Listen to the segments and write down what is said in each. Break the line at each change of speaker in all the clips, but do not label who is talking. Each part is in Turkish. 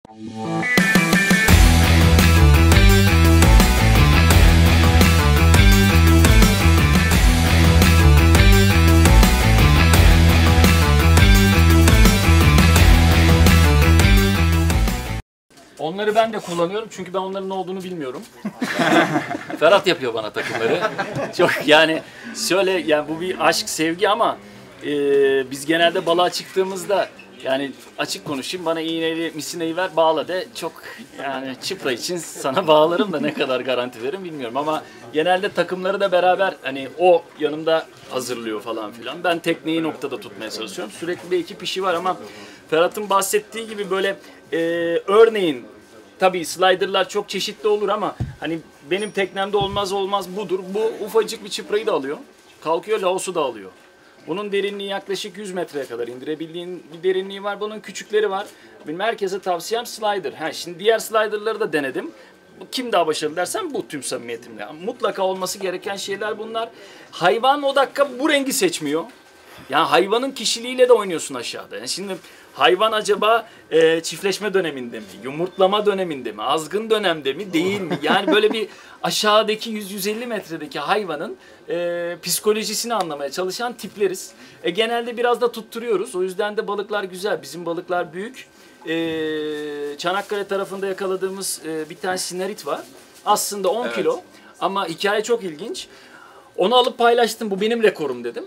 Onları ben de kullanıyorum çünkü ben onların ne olduğunu bilmiyorum. Ferhat yapıyor bana takımları. Çok yani şöyle, yani bu bir aşk, sevgi ama biz genelde balığa çıktığımızda, yani açık konuşayım, bana iğneyi, misineyi ver, bağla de, çok yani çıpra için sana bağlarım da ne kadar garanti veririm bilmiyorum ama genelde takımları da beraber, hani o yanımda hazırlıyor falan filan. Ben tekneyi noktada tutmaya çalışıyorum. Sürekli bir ekip işi var ama Ferhat'ın bahsettiği gibi böyle örneğin tabii slider'lar çok çeşitli olur ama hani benim teknemde olmaz budur. Bu ufacık bir çıprayı da alıyor. Kalkıyor, Laos'u da alıyor. Bunun derinliği yaklaşık 100 metreye kadar indirebildiğin bir derinliği var. Bunun küçükleri var. Benim herkese tavsiyem slider. Şimdi diğer slider'ları da denedim. Kim daha başarılı dersen bu, tüm samimiyetimle. Mutlaka olması gereken şeyler bunlar. Hayvan o dakika bu rengi seçmiyor. Yani hayvanın kişiliğiyle de oynuyorsun aşağıda. Yani şimdi hayvan acaba çiftleşme döneminde mi, yumurtlama döneminde mi, azgın dönemde mi, değil mi? Yani böyle bir aşağıdaki 100-150 metredeki hayvanın psikolojisini anlamaya çalışan tipleriz. Genelde biraz da tutturuyoruz. O yüzden de balıklar güzel. Bizim balıklar büyük. Çanakkale tarafında yakaladığımız bir tane sinarit var. Aslında 10 kilo ama hikaye çok ilginç. Onu alıp paylaştım. Bu benim rekorum dedim.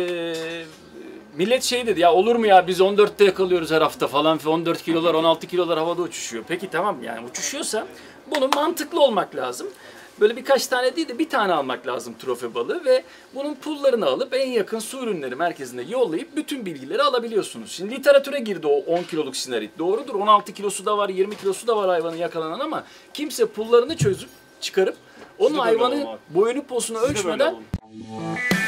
Millet şey dedi, ya olur mu ya, biz 14'te yakalıyoruz her hafta falan. 14 kilolar 16 kilolar havada uçuşuyor. Peki tamam, yani uçuşuyorsa bunun mantıklı olmak lazım. Böyle birkaç tane değil de bir tane almak lazım trofe balığı ve bunun pullarını alıp en yakın su ürünleri merkezine yollayıp bütün bilgileri alabiliyorsunuz. Şimdi literatüre girdi o 10 kiloluk sinarit. Doğrudur, 16 kilosu da var, 20 kilosu da var hayvanın yakalanan ama kimse pullarını çözüp çıkarıp onun hayvanın boyunu posunu ölçmeden